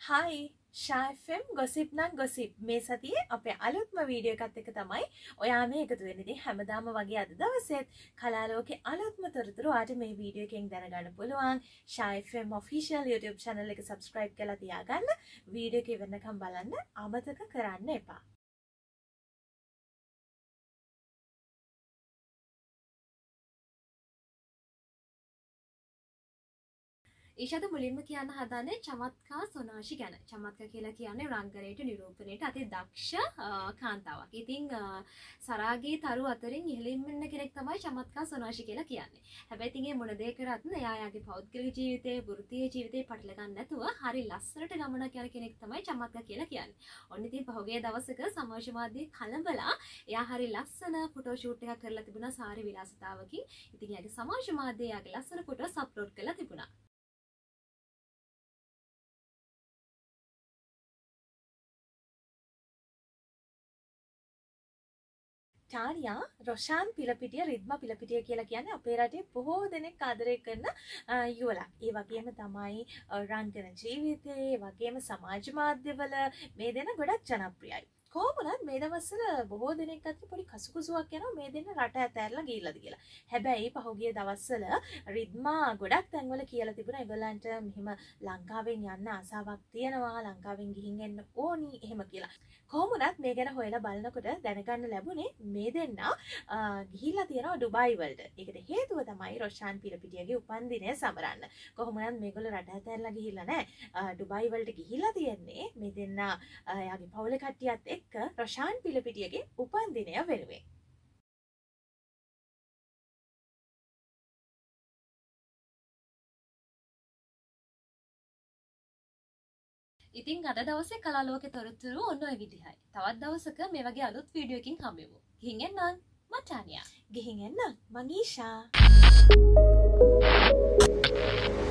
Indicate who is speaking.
Speaker 1: Hi, Shy FM gossip නම් gossip මේ සතියේ අපේ අලුත්ම වීඩියෝ එකත් එක්ක තමයි ඔයා මේ එකතු වෙන්නේ. ඉතින් හැමදාම වගේ අද දවසෙත් කලාලෝකේ අලුත්ම තොරතුරු ආට මේ වීඩියෝ එකෙන් දැනගන්න පුළුවන්. Shy FM official YouTube channel එක subscribe කරලා තියාගන්න. වීඩියෝ එක ඉවරනකම් බලන්න අමතක කරන්න එපා. ඊෂාද මුලින්ම කියන්න හදන්නේ චමත්කා සොනාෂි ගැන. චමත්කා කියලා කියන්නේ රංගනයට නිරූපණයට අති දක්ෂ කාන්තාවක්. ඉතින් සරාගී තරු අතරින් ඉහළින්ම ඉන්න කෙනෙක් තමයි චමත්කා සොනාෂි කියලා කියන්නේ. හැබැයි ඉතින් මේ මොන දේ කරත් එයාගේ පෞද්ගලික ජීවිතේ, වෘත්තීය ජීවිතේ පටල ගන්න නැතුව හරි ලස්සනට ගමනක් යන කෙනෙක් තමයි චමත්කා කියලා කියන්නේ. ඔන්න ඉතින් පහුගිය දවසක සමාජ මාධ්‍යයේ කලබලා එයා හරි ලස්සන ෆොටෝ ෂූට් එකක් කරලා තිබුණා සාරි විලාසිතාවකින්. ඉතින් එයාගේ සමාජ මාධ්‍යයේ එයාගේ ලස්සන ෆොටෝස් අප්ලෝඩ් කරලා තිබුණා. ටානියා රොෂාන් පිලපිටිය රිද්මා පිලපිටිය කියලා කියන්නේ අපේ රටේ බොහෝ දෙනෙක් ආදරය කරන යුවලක්. ඒ වගේම තමයි රංගන ජීවිතේ, ඒ වගේම සමාජ මාධ්‍යවල මේ දෙන ගොඩක් ජනප්‍රියයි. කොහොමද මේ දවස්වල බොහෝ දෙනෙක් අතර පොඩි කසුකුසුවක් යනවා මේ දෙන්න රට ඇතැරලා ගිහිල්ලාද කියලා. හැබැයි පහුගිය දවස්වල රිද්මා ගොඩක් තැන්වල කියලා තිබුණා ඒගොල්ලන්ට මෙහිම ලංකාවෙන් යන්න ආසාවක් තියෙනවා, ලංකාවෙන් ගිහින් එන්න ඕනි එහෙම කියලා. කොහොමුණත් මේ ගැන හොයලා බලනකොට දැනගන්න ලැබුණේ මේ දෙන්න ගිහිල්ලා තියෙනවා ඩුබායි වලට. ඒකට හේතුව තමයි රොෂාන් පිලපිටියගේ උපන්දිනය සමරන්න. කොහොමුණත් මේගොල්ලෝ රට ඇතැරලා ගිහිල්ලා නැහැ. ඩුබායි වලට ගිහිල්ලා තියෙන්නේ මේ දෙන්න එයාගේ පවුලේ කට්ටියත් එක්ක රොෂාන් පිලපිටියගේ උපන්දිනය වෙනුවෙන්. ඉතින් අද දවසේ කලාලෝකේ තොරතුරු ඔන්න ඔය විදිහයි. තවත් දවසක මේ වගේ අලුත් වීඩියෝ එකකින් හම්බෙමු. ගිහින් එන්නම් මම ටානියා. ගිහින් එන්නම් මං ඊෂා.